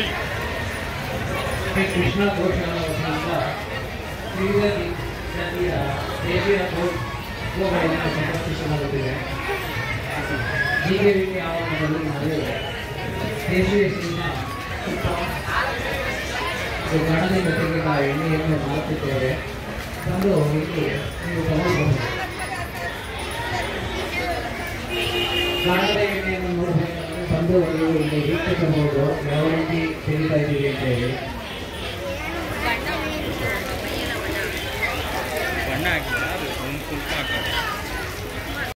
ಕೃಷ್ಣ ಗೋಶಾಲ ವತಿಯಿಂದ ವಿವಿಧ ಜಾತಿಯ ದೇಶೀಯ ಗೋಗಳನ್ನು ಸಂರಕ್ಷಿಸಲಾಗುತ್ತಿದೆ. ಜಿಕೆವಿಕೆ ಆವರಣದಲ್ಲಿ ನಾವು ದೇಶೀಯ ಹೆಸರಿನ ಗಣನೆ ಜೊತೆಗೆ ನಾವು ಎಣ್ಣೆಯನ್ನು ಮಾಡುತ್ತಿದ್ದೇವೆ. ತಂದು ಇಲ್ಲಿ ನೀವು ತಗೊಳ್ಬಹುದು. ಗಾಣದ ಎಣ್ಣೆಯನ್ನು ನೋಡಬೇಕಾದ್ರೆ ಬಂದು ನೀವು ಇಲ್ಲಿ ವೀಕ್ಷಿಸಬಹುದು ಯಾವ ರೀತಿ ತೆಗಿತಾ ಇದ್ದೀವಿ ಅಂತ ಹೇಳಿ.